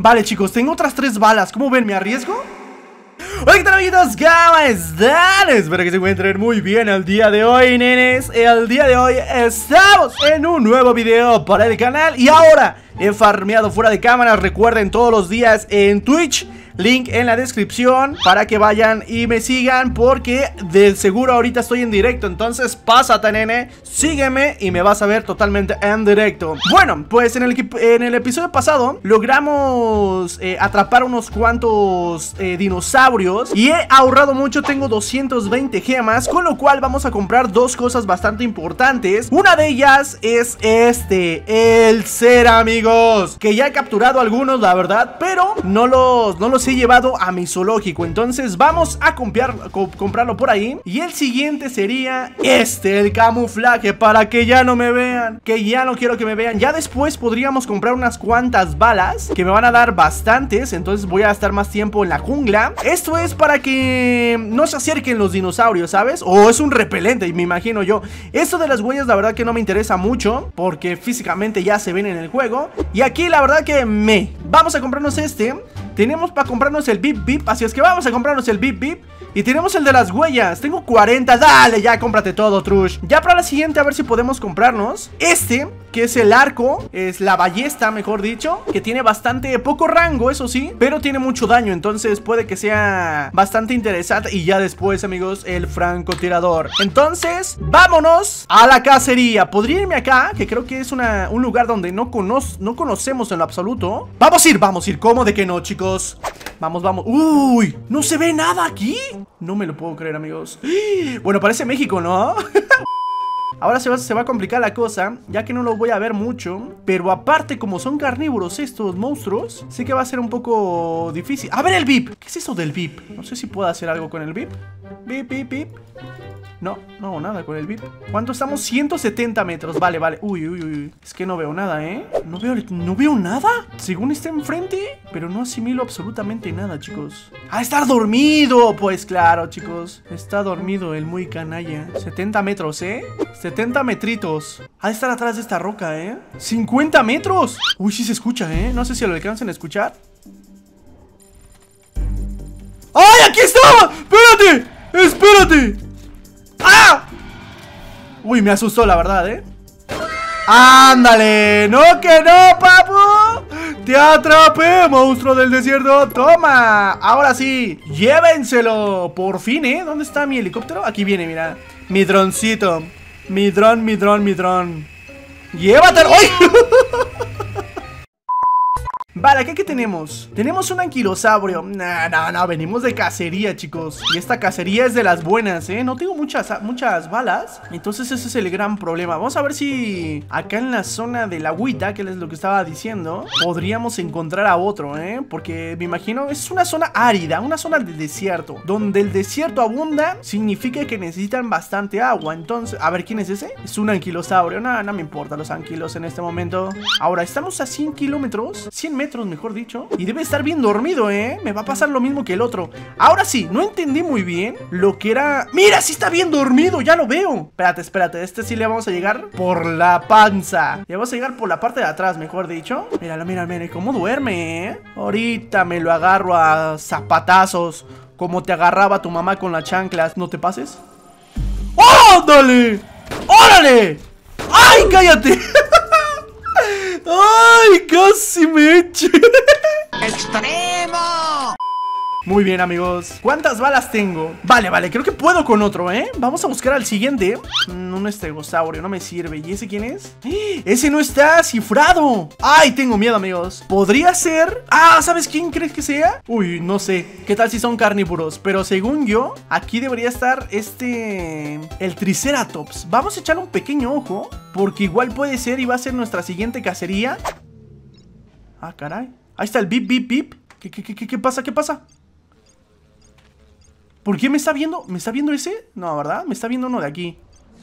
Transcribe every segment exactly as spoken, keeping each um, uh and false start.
Vale, chicos, tengo otras tres balas. ¿Cómo ven? ¿Me arriesgo? Hola, ¿qué tal, amiguitos? ¿Cómo están? Espero que se encuentren muy bien el día de hoy, nenes. El día de hoy estamos en un nuevo video para el canal. Y ahora he farmeado fuera de cámara. Recuerden, todos los días en Twitch. Link en la descripción para que vayan y me sigan, porque de seguro ahorita estoy en directo. Entonces pásate, nene, sígueme y me vas a ver totalmente en directo. Bueno, pues en el, en el episodio pasado logramos eh, atrapar unos cuantos eh, dinosaurios y he ahorrado mucho. Tengo doscientas veinte gemas, con lo cual vamos a comprar dos cosas bastante importantes. Una de ellas es este, el Cera, amigos, que ya he capturado algunos, la verdad, pero no los, no los he llevado a mi zoológico. Entonces vamos a comprar, co comprarlo por ahí. Y el siguiente sería este, el camuflaje, para que ya no me vean, que ya no quiero que me vean. Ya después podríamos comprar unas cuantas balas que me van a dar bastantes. Entonces voy a estar más tiempo en la jungla. Esto es para que no se acerquen los dinosaurios, ¿sabes? O es un repelente, me imagino yo. Esto de las huellas la verdad que no me interesa mucho, porque físicamente ya se ven en el juego. Y aquí la verdad que me vamos a comprarnos este. Tenemos para comprarnos el Bip Bip, así es que vamos a comprarnos el Bip Bip. Y tenemos el de las huellas, tengo cuarenta, dale, ya cómprate todo, Trush. Ya para la siguiente a ver si podemos comprarnos este, que es el arco, es la ballesta, mejor dicho, que tiene bastante poco rango, eso sí, pero tiene mucho daño, entonces puede que sea bastante interesante. Y ya después, amigos, el francotirador. Entonces, vámonos a la cacería. Podría irme acá, que creo que es una, un lugar donde no, cono no conocemos en lo absoluto. Vamos a ir, vamos a ir, ¿cómo de que no, chicos? Vamos, vamos. Uy, no se ve nada aquí. No me lo puedo creer, amigos. Bueno, parece México, ¿no? Ahora se va, se va a complicar la cosa, ya que no lo voy a ver mucho. Pero aparte, como son carnívoros estos monstruos, sé que va a ser un poco difícil. A ver el V I P. ¿Qué es eso del V I P? No sé si puedo hacer algo con el V I P. V I P, V I P, V I P. No, no hago nada con el V I P. ¿Cuánto estamos? ciento setenta metros. Vale, vale. Uy, uy, uy. Es que no veo nada, ¿eh? No veo, no veo nada. Según está enfrente, pero no asimilo absolutamente nada, chicos. ¡Ah, está dormido! Pues claro, chicos. Está dormido el muy canalla. setenta metros, ¿eh? setenta metritos. Ha de estar atrás de esta roca, ¿eh? cincuenta metros. Uy, sí se escucha, ¿eh? No sé si lo alcanzan a escuchar. ¡Ay, aquí está! ¡Espérate! ¡Espérate! ¡Ah! Uy, me asustó, la verdad, ¿eh? ¡Ándale! ¡No que no, papu! ¡Te atrapé, monstruo del desierto! ¡Toma! Ahora sí, llévenselo. Por fin, ¿eh? ¿Dónde está mi helicóptero? Aquí viene, mira. Mi droncito. Mi dron, mi dron, mi dron. ¡Llévatelo! ¡Ay! Vale, ¿aquí qué tenemos? Tenemos un anquilosaurio. No, no, no, venimos de cacería, chicos. Y esta cacería es de las buenas, ¿eh? No tengo muchas, muchas balas. Entonces ese es el gran problema. Vamos a ver si acá en la zona de la agüita, que es lo que estaba diciendo, podríamos encontrar a otro, ¿eh? Porque me imagino, es una zona árida, una zona de desierto. Donde el desierto abunda, significa que necesitan bastante agua. Entonces, a ver, ¿quién es ese? Es un anquilosaurio. No, no me importa los anquilos en este momento. Ahora, estamos a cien kilómetros, cien metros mejor dicho, y debe estar bien dormido, ¿eh? Me va a pasar lo mismo que el otro. Ahora sí, no entendí muy bien lo que era. ¡Mira, sí está bien dormido! ¡Ya lo veo! Espérate, espérate, este sí le vamos a llegar por la panza. Le vamos a llegar por la parte de atrás, mejor dicho. Míralo, mira, mira, cómo duerme, ¿eh? Ahorita me lo agarro a zapatazos, como te agarraba tu mamá con las chanclas. ¿No te pases? ¡Oh, dale! ¡Órale! ¡Ay, cállate! ¡Ay, casi me eché! ¡Extremo! Muy bien, amigos. ¿Cuántas balas tengo? Vale, vale, creo que puedo con otro, ¿eh? Vamos a buscar al siguiente. mm, Un estegosaurio, no me sirve. ¿Y ese quién es? ¡Eh! ¡Ese no está cifrado! ¡Ay, tengo miedo, amigos! Podría ser... Ah, ¿sabes quién crees que sea? Uy, no sé. ¿Qué tal si son carnívoros? Pero según yo, aquí debería estar este... el Triceratops. Vamos a echar un pequeño ojo, porque igual puede ser y va a ser nuestra siguiente cacería. Ah, caray. Ahí está el Bip Bip Bip. ¿Qué, qué, qué, qué pasa? ¿Qué pasa? ¿Por qué me está viendo? ¿Me está viendo ese? No, ¿verdad? Me está viendo uno de aquí.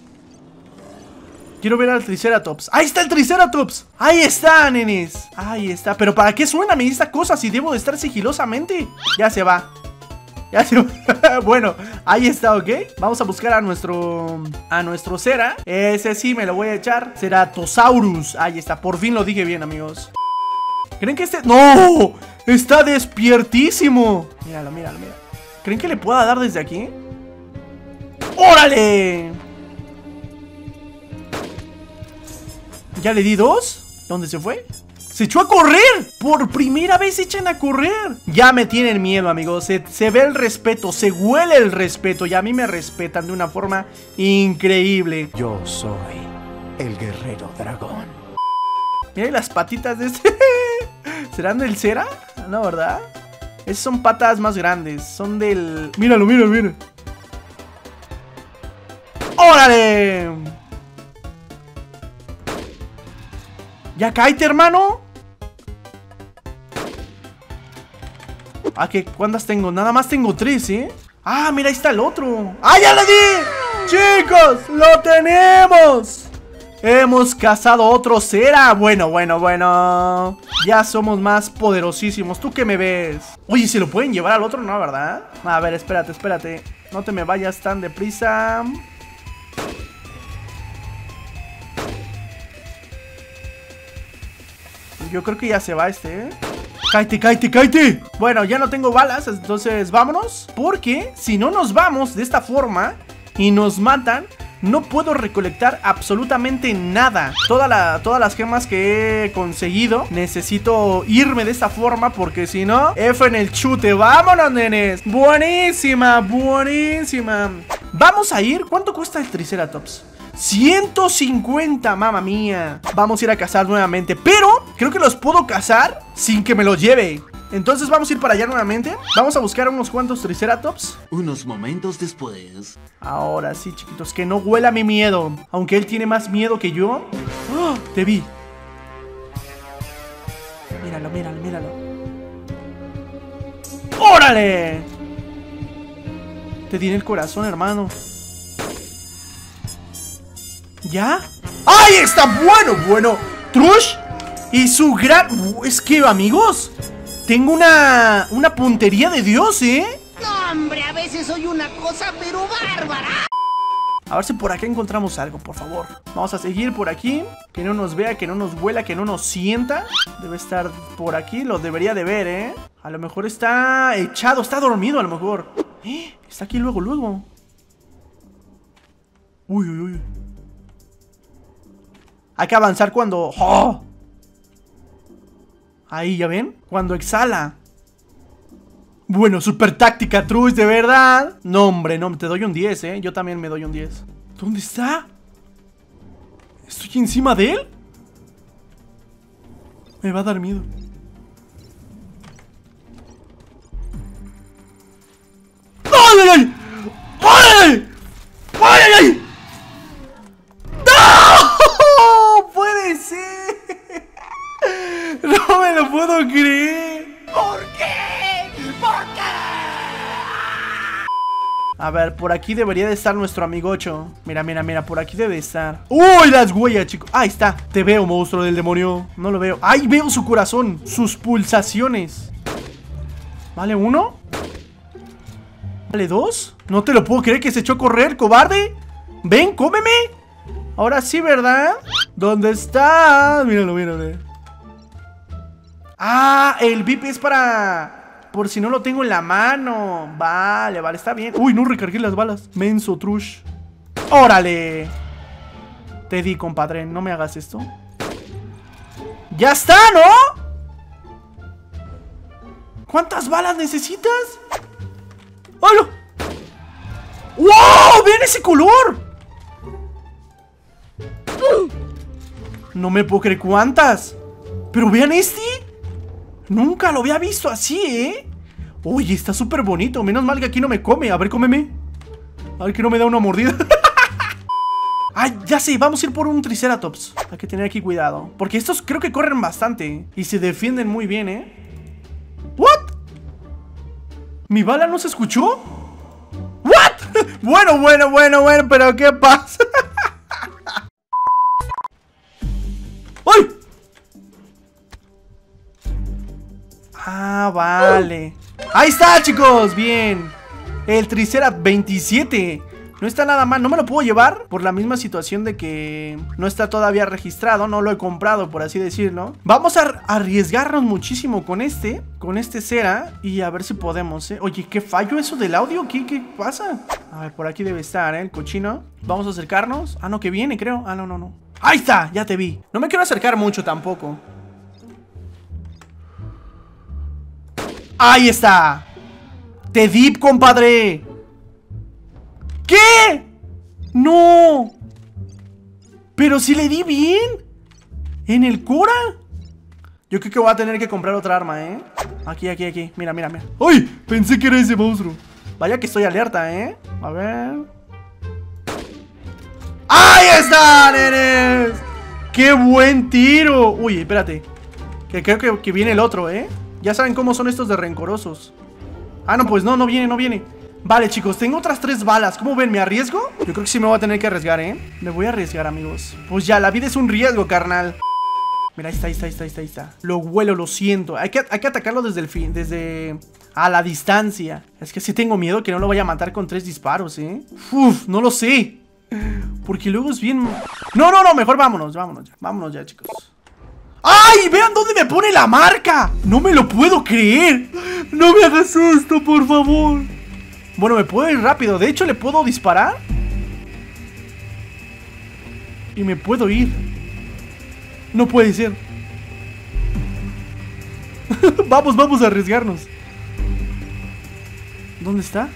Quiero ver al Triceratops. ¡Ahí está el Triceratops! ¡Ahí está, nenes! ¡Ahí está! ¿Pero para qué suena a mí esta cosa si debo de estar sigilosamente? Ya se va. Ya se va. Bueno, ahí está, ¿ok? Vamos a buscar a nuestro... A nuestro Cera. Ese sí me lo voy a echar. Ceratosaurus. Ahí está. Por fin lo dije bien, amigos. ¿Creen que este...? ¡No! ¡Está despiertísimo! Míralo, míralo, míralo. ¿Creen que le pueda dar desde aquí? ¡Órale! ¿Ya le di dos? ¿Dónde se fue? ¡Se echó a correr! Por primera vez se echan a correr. Ya me tienen miedo, amigos. Se, se ve el respeto, se huele el respeto. Y a mí me respetan de una forma increíble. Yo soy el guerrero dragón. Mira las patitas de este. ¿Serán del Cera? No, ¿verdad? Esas son patas más grandes. Son del... Míralo, míralo, míralo. ¡Órale! Ya cáete, hermano. Ah, ¿qué? ¿Cuántas tengo? Nada más tengo tres, ¿eh? Ah, mira, ahí está el otro. ¡Ah, ya le di! ¡Chicos! ¡Lo tenemos! Hemos cazado otro Cera. Bueno, bueno, bueno. Ya somos más poderosísimos. ¿Tú qué me ves? Oye, ¿se lo pueden llevar al otro? No, ¿verdad? A ver, espérate, espérate. No te me vayas tan deprisa. Yo creo que ya se va este, ¿eh? ¡Cállate, cállate, cállate! Bueno, ya no tengo balas, entonces vámonos. Porque si no nos vamos de esta forma y nos matan, no puedo recolectar absolutamente nada. Toda la, todas las gemas que he conseguido, necesito irme de esta forma, porque si no, F en el chute. ¡Vámonos, nenes! Buenísima, buenísima. Vamos a ir. ¿Cuánto cuesta el Triceratops? ciento cincuenta, mamá mía. Vamos a ir a cazar nuevamente, pero creo que los puedo cazar sin que me los lleve. Entonces vamos a ir para allá nuevamente. Vamos a buscar unos cuantos Triceratops. Unos momentos después. Ahora sí, chiquitos, que no huela mi miedo. Aunque él tiene más miedo que yo. ¡Oh! Te vi. Míralo, míralo, míralo. ¡Órale! Te di en el corazón, hermano. ¿Ya? ¡Ay, está bueno! Bueno, Trush y su gran... Es que, amigos, tengo una... Una puntería de Dios, ¿eh? No, hombre, a veces soy una cosa, pero bárbara. A ver si por acá encontramos algo, por favor. Vamos a seguir por aquí. Que no nos vea, que no nos huela, que no nos sienta. Debe estar por aquí, lo debería de ver, ¿eh? A lo mejor está echado, está dormido a lo mejor. ¿Eh? Está aquí luego, luego. Uy, uy, uy. Hay que avanzar cuando... ¡Oh! Ahí, ¿ya ven? Cuando exhala. Bueno, super táctica, Trush, de verdad. No, hombre, no, te doy un diez, ¿eh? Yo también me doy un diez. ¿Dónde está? ¿Estoy encima de él? Me va a dar miedo. ¡Ay, ay, ay! ¡Ay, ay, ay! ¡No! ¡Puede ser! ¡No me lo puedo creer! ¿Por qué? ¿Por qué? A ver, por aquí debería de estar nuestro amigocho. Mira, mira, mira, por aquí debe estar. ¡Uy, las huellas, chicos! Ahí está. Te veo, monstruo del demonio. No lo veo. ¡Ay, veo su corazón! Sus pulsaciones. ¿Vale uno? ¿Vale dos? No te lo puedo creer que se echó a correr, cobarde. Ven, cómeme. Ahora sí, ¿verdad? ¿Dónde estás? Míralo, míralo. Ah, el V I P es para... Por si no lo tengo en la mano. Vale, vale, está bien. Uy, no recargué las balas. Menso, Trush. ¡Órale! Te di, compadre, no me hagas esto. ¡Ya está!, ¿no? ¿Cuántas balas necesitas? ¡Hola! ¡Wow! ¡Vean ese color! No me puedo creer cuántas. Pero vean este. Nunca lo había visto así, ¿eh? Oye, está súper bonito. Menos mal que aquí no me come. A ver, cómeme. A ver que no me da una mordida. Ay, ya sé, vamos a ir por un Triceratops. Hay que tener aquí cuidado, porque estos creo que corren bastante y se defienden muy bien, ¿eh? ¿What? ¿Mi bala no se escuchó? ¿What? Bueno, bueno, bueno, bueno, pero ¿qué pasa? ¡Ay! Ah, vale. Ahí está, chicos, bien. El Triceratops veintisiete. No está nada mal, no me lo puedo llevar por la misma situación de que no está todavía registrado, no lo he comprado, por así decirlo. Vamos a arriesgarnos muchísimo con este, con este cera, y a ver si podemos, ¿eh? Oye, ¿qué fallo eso del audio? ¿Qué, qué pasa? A ver, por aquí debe estar, ¿eh? El cochino. Vamos a acercarnos. Ah, no, que viene, creo. Ah, no, no, no. ¡Ahí está! Ya te vi. No me quiero acercar mucho tampoco. ¡Ahí está! ¡Te dip, compadre! ¿Qué? ¡No! Pero si le di bien. ¿En el Cora? Yo creo que voy a tener que comprar otra arma, ¿eh? Aquí, aquí, aquí. Mira, mira, mira. ¡Ay! Pensé que era ese monstruo. Vaya que estoy alerta, ¿eh? A ver. ¡Ahí está, nenes! ¡Qué buen tiro! Uy, espérate. Que creo que, que viene el otro, ¿eh? Ya saben cómo son estos de rencorosos. Ah, no, pues no, no viene, no viene. Vale, chicos, tengo otras tres balas. ¿Cómo ven? ¿Me arriesgo? Yo creo que sí me voy a tener que arriesgar, ¿eh? Me voy a arriesgar, amigos. Pues ya, la vida es un riesgo, carnal. Mira, ahí está, ahí está, ahí está, ahí está, ahí está. Lo huelo, lo siento. Hay que, hay que atacarlo desde el fin, desde... a la distancia. Es que sí tengo miedo que no lo vaya a matar con tres disparos, ¿eh? Uf, no lo sé. Porque luego es bien... No, no, no, mejor vámonos, vámonos ya. Vámonos ya, chicos. ¡Ay! ¡Vean dónde me pone la marca! ¡No me lo puedo creer! ¡No me hagas esto, por favor! Bueno, me puedo ir rápido. De hecho, le puedo disparar y me puedo ir. No puede ser. Vamos, vamos a arriesgarnos. ¿Dónde está?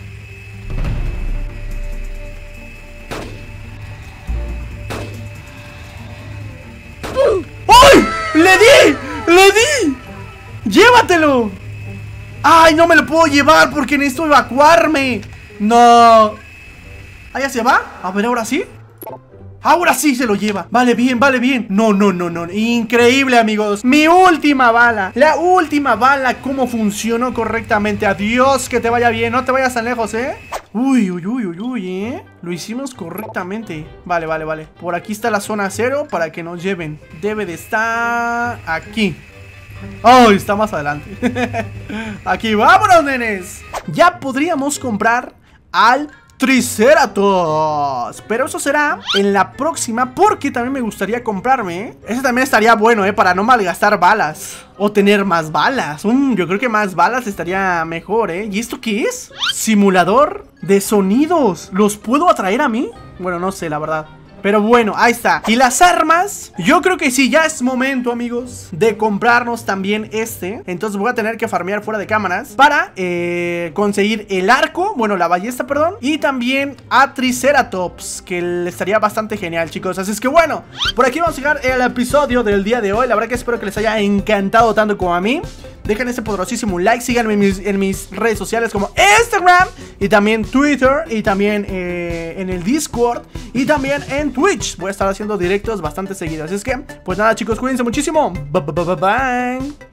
¡Ay! ¡Le di! ¡Le di! ¡Llévatelo! ¡Ay, no me lo puedo llevar porque necesito evacuarme! ¡No! ¿Ah, ya se va? A ver, ¿ahora sí? Ahora sí se lo lleva. Vale, bien, vale, bien. No, no, no, no. Increíble, amigos. Mi última bala. La última bala. ¿Cómo funcionó correctamente? Adiós, que te vaya bien. No te vayas tan lejos, ¿eh? Uy, uy, uy, uy, uy, ¿eh? Lo hicimos correctamente. Vale, vale, vale. Por aquí está la zona cero para que nos lleven. Debe de estar aquí. Oh, está más adelante. Aquí, vámonos, nenes. Ya podríamos comprar al Triceratops, pero eso será en la próxima, porque también me gustaría comprarme, ¿eh? Ese también estaría bueno, ¿eh? Para no malgastar balas o tener más balas. mm, Yo creo que más balas estaría mejor, ¿eh? ¿Y esto qué es? Simulador de sonidos. ¿Los puedo atraer a mí? Bueno, no sé, la verdad. Pero bueno, ahí está. Y las armas, yo creo que sí, ya es momento, amigos, de comprarnos también este. Entonces voy a tener que farmear fuera de cámaras para eh, conseguir el arco, bueno, la ballesta, perdón. Y también a Triceratops, que le estaría bastante genial, chicos. Así es que bueno, por aquí vamos a llegar el episodio del día de hoy. La verdad que espero que les haya encantado tanto como a mí. Dejen ese poderosísimo like, síganme en mis, en mis redes sociales como Instagram y también Twitter y también eh, en el Discord y también en Twitch. Voy a estar haciendo directos bastante seguidos. Así es que, pues nada, chicos, cuídense muchísimo. Bye, bye, bye, bye.